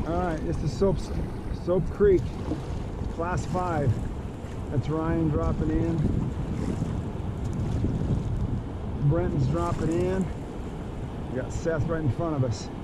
Alright, this is Soap Creek, Class 5. That's Ryan dropping in. Brenton's dropping in. We got Seth right in front of us.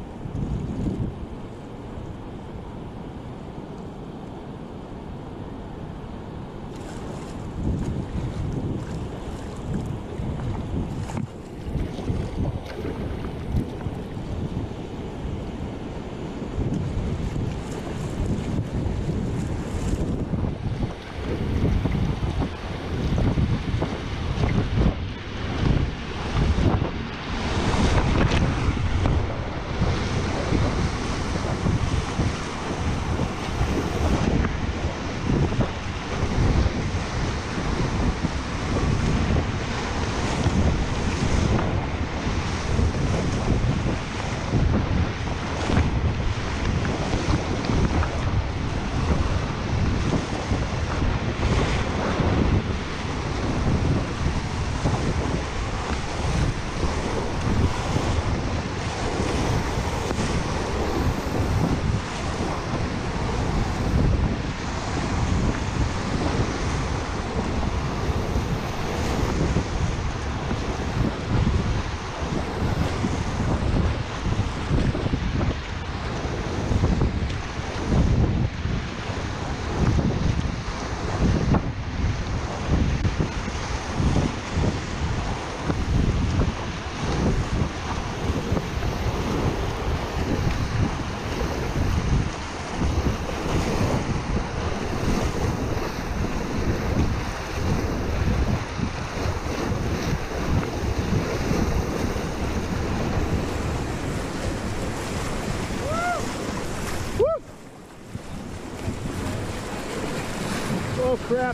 Oh crap.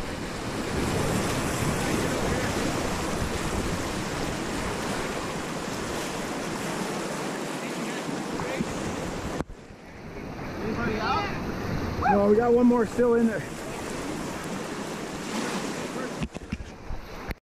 Anybody out? No, we got one more still in there.